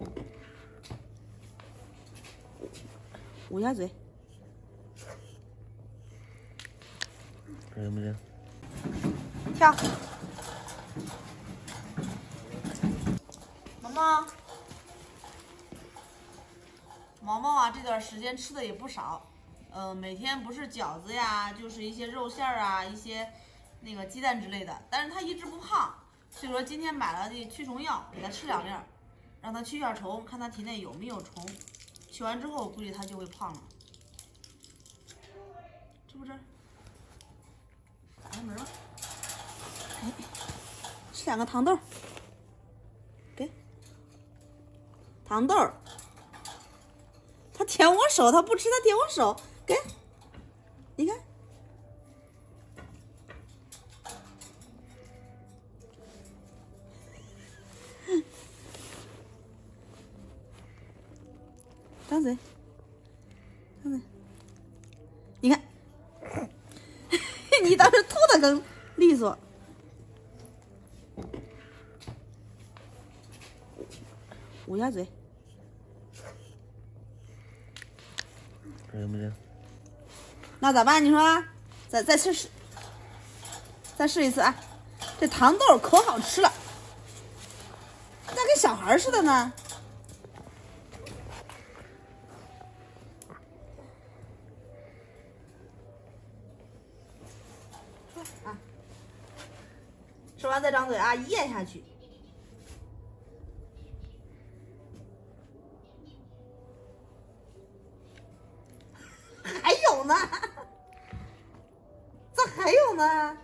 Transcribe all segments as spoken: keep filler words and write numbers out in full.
捂一下嘴。 看见没见？ 跳。毛毛，毛毛啊，这段时间吃的也不少，呃，每天不是饺子呀，就是一些肉馅儿啊，一些那个鸡蛋之类的。但是他一直不胖，所以说今天买了这驱虫药，给他吃两粒儿，让他驱下虫，看他体内有没有虫。驱完之后，估计他就会胖了。吃不吃？打开门吧。哎，吃两个糖豆。给。糖豆。他舔我手，他不吃，他舔我手。给。你看。张嘴，张嘴，你看，你倒是吐的更利索。捂一下嘴。 看见没见？ 那咋办？你说，再再试试，再试一次啊！这糖豆可好吃了，咋跟小孩似的呢？啊，吃完再张嘴啊，咽下去。还有呢，这还有呢？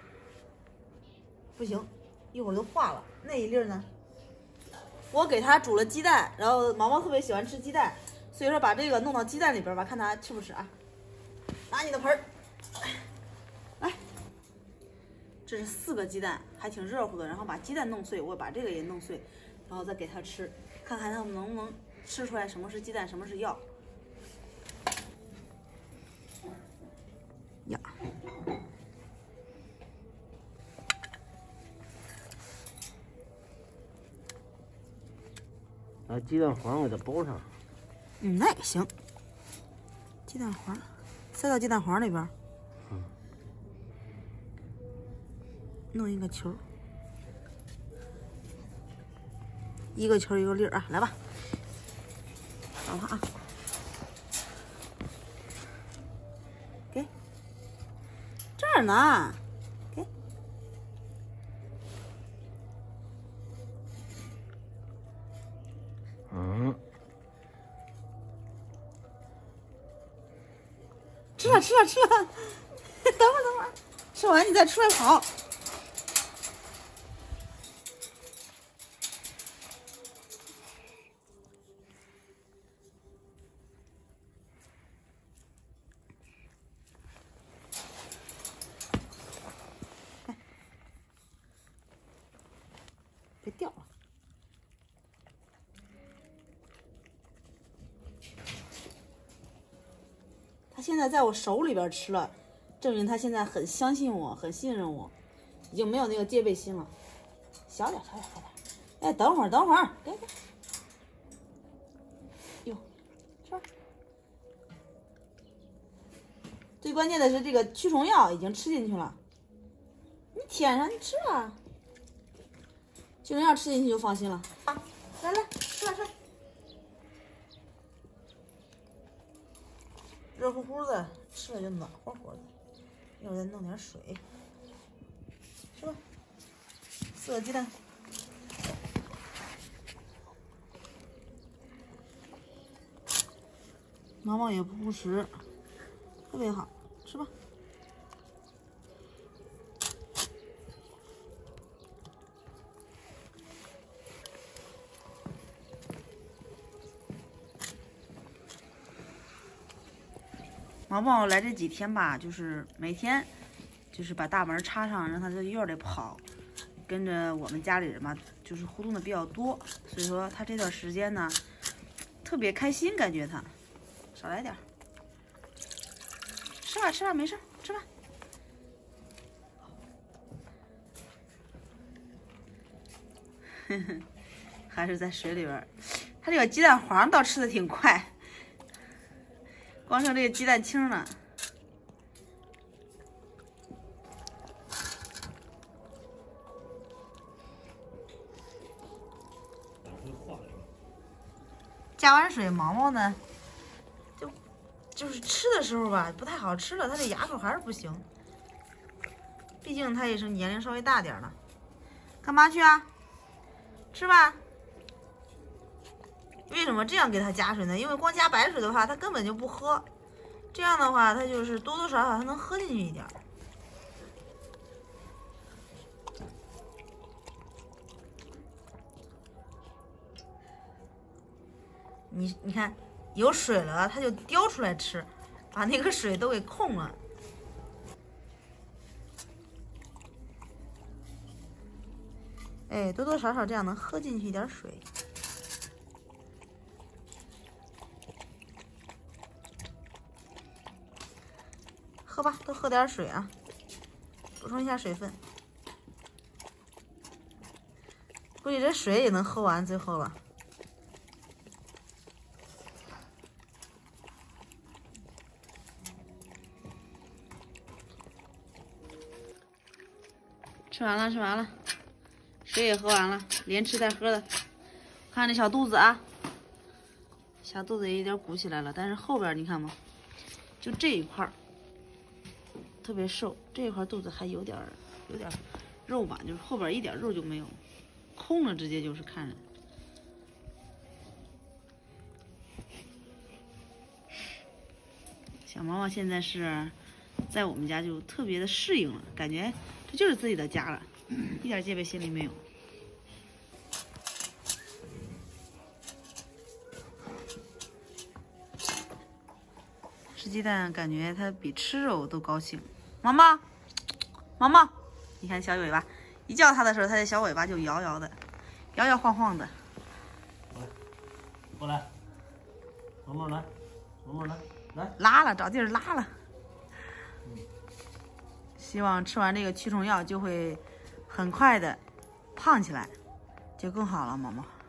不行，一会儿就化了。那一粒呢？我给他煮了鸡蛋，然后毛毛特别喜欢吃鸡蛋，所以说把这个弄到鸡蛋里边吧，看他吃不吃啊。拿你的盆儿。来，这是四个鸡蛋，还挺热乎的。然后把鸡蛋弄碎，我把这个也弄碎，然后再给他吃，看看他能不能吃出来什么是鸡蛋，什么是药。呀， 把鸡蛋黄给它包上。 嗯，那也行。鸡蛋黄，塞到鸡蛋黄里边。 嗯。 弄一个球，一个球一个粒儿啊，来吧，找它啊，给，这儿呢，给， 嗯， 吃了吃了吃了，等会儿等会儿，吃完你再出来跑。别掉了！他现在在我手里边吃了，证明他现在很相信我，很信任我，已经没有那个戒备心了。小点，小点，小点！哎，等会儿，等会儿，给给。哟，吃吧。最关键的是这个驱虫药已经吃进去了，你舔上，你吃啊。驱虫药吃进去就放心了。啊，来来，吃吧吃吧。热乎乎的，吃了就暖和和的。一会儿再弄点水，吃吧。四个鸡蛋。毛毛也不误食，特别好，吃吧。毛毛来这几天吧，就是每天就是把大门插上，让他在院里跑，跟着我们家里人嘛，就是互动的比较多，所以说他这段时间呢特别开心，感觉他少来点，吃吧吃吧，没事，吃吧。呵呵， 还是在水里边。它这个鸡蛋黄倒吃的挺快，光剩这个鸡蛋清了。加完水，毛毛呢，就就是吃的时候吧，不太好吃了，它这牙口还是不行。毕竟它也是年龄稍微大点了。干嘛去啊？吃吧。为什么这样给它加水呢？因为光加白水的话，它根本就不喝。这样的话，它就是多多少少它能喝进去一点。你你看，有水了，它就叼出来吃，把那个水都给控了。哎，多多少少这样能喝进去一点水。喝吧，多喝点水啊，补充一下水分。估计这水也能喝完最后了。吃完了，吃完了，水也喝完了，连吃带喝的。看这小肚子啊，小肚子也有点鼓起来了，但是后边你看吗？就这一块特别瘦，这一块肚子还有点有点肉吧，就是后边一点肉就没有，空了，直接就是看着。小毛毛现在是在我们家就特别的适应了，感觉这就是自己的家了，一点戒备心理没有。吃鸡蛋感觉它比吃肉都高兴。毛毛，毛毛，你看小尾巴，一叫它的时候，它的小尾巴就摇摇的，摇摇晃晃的。 过来，毛毛来，毛毛来，来， 拉了，找地儿拉了。希望吃完这个驱虫药就会很快的胖起来，就更好了，毛毛。